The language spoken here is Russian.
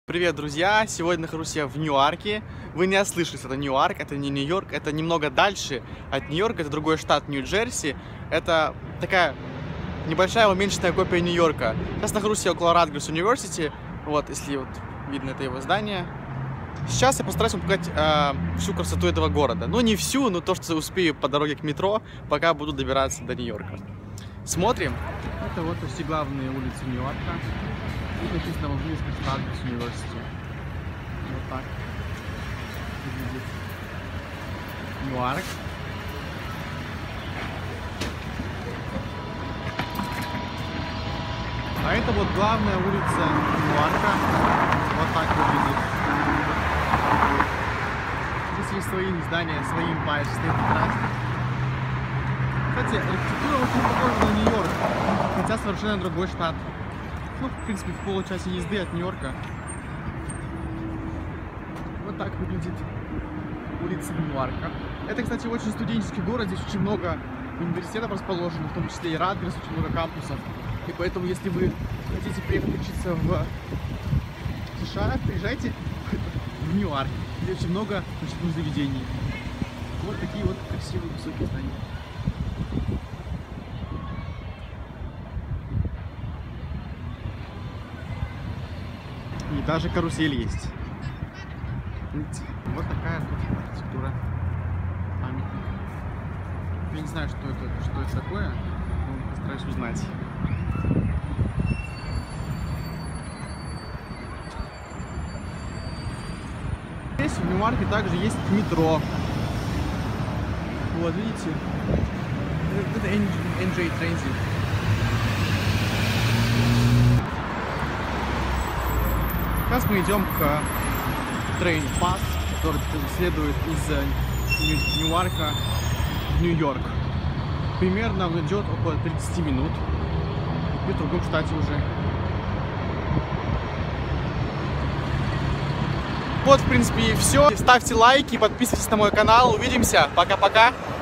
Привет, друзья! Сегодня нахожусь я в Ньюарке. Вы не ослышались, это Ньюарк, это не Нью-Йорк, это немного дальше от Нью-Йорка, это другой штат Нью-Джерси. Это такая небольшая уменьшенная копия Нью-Йорка. Сейчас нахожусь я около Радгерс Университи, вот, если вот видно это его здание. Сейчас я постараюсь вам показать всю красоту этого города. Ну, не всю, но то, что успею по дороге к метро, пока буду добираться до Нью-Йорка. Смотрим. Это вот почти главные улицы Нью-Йорка. Тут написано вывеска Радгерс Университи. Вот так выглядит Ньюарк. А это вот главная улица Ньюарка. Вот так выглядит. Здесь есть свои здания, свои Empire State прекрасны. Кстати, архитектура очень похожа на Нью-Йорк, хотя совершенно другой штат. Ну, в принципе, в получасе езды от Нью-Йорка. Вот так выглядит улица Ньюарка. Это, кстати, очень студенческий город, здесь очень много университетов расположено, в том числе и Радгерс, очень много кампусов. И поэтому, если вы хотите приехать учиться в США, приезжайте в Ньюарк, где очень много учебных заведений. Вот такие вот красивые высокие здания. И даже карусель есть. Видите? Вот такая тут архитектура. Памятник. Я не знаю, что это такое, но постараюсь узнать. Здесь в Ньюарке также есть метро. Вот, видите? Это NJ Transit. Сейчас мы идем к Train Pass, который следует из Ньюарка в Нью-Йорк. Примерно он идет около 30 минут. И в другом штате уже. Вот, в принципе, и все. Ставьте лайки, подписывайтесь на мой канал. Увидимся. Пока-пока.